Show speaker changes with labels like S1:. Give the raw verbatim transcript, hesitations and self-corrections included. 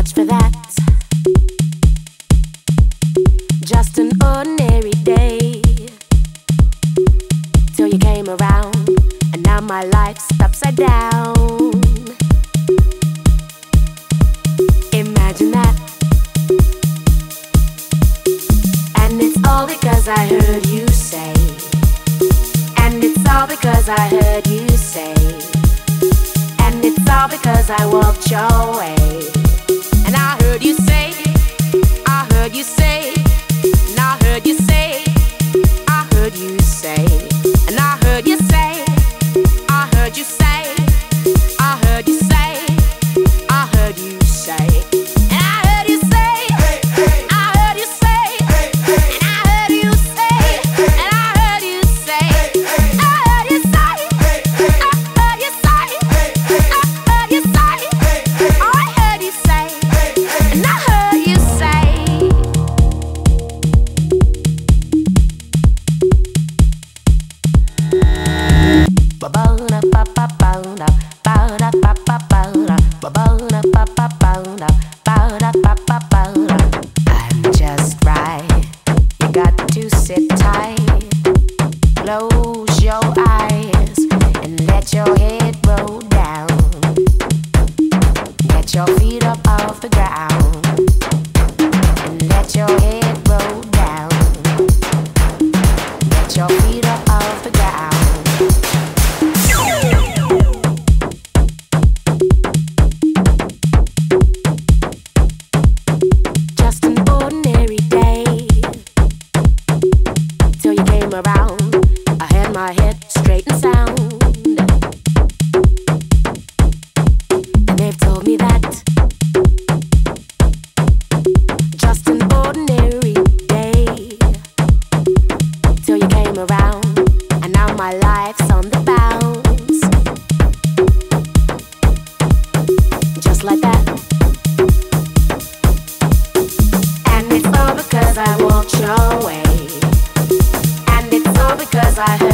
S1: much for that. Just an ordinary day till you came around, and now my life's upside down. Imagine that. And it's all because I heard you say. And it's all because I heard you say. And it's all because I walked your way. And I heard you say, I heard you say, and I heard you say, I heard you say, and I heard you say, I heard you say, I heard you say, I heard you say. I'm just right. You got to sit tight. Close your eyes and let your head roll down. Get your feet up off the ground and let your head roll down. Get your feet up off the ground. Around, I had my head straight and sound, and they've told me that just an ordinary day till you came around, and now my life's on the bounce, just like that. And it's all because I walked your way. Because I heard